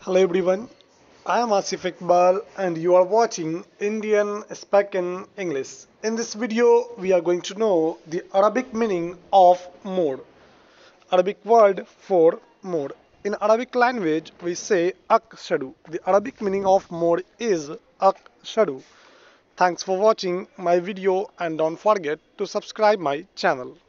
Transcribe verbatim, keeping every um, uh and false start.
Hello everyone, I am Asif Iqbal and you are watching Indian Spoken English. In this video, we are going to know the Arabic meaning of mode. Arabic word for mode. In Arabic language, we say aqshadu. The Arabic meaning of mode is aqshadu. Thanks for watching my video and don't forget to subscribe my channel.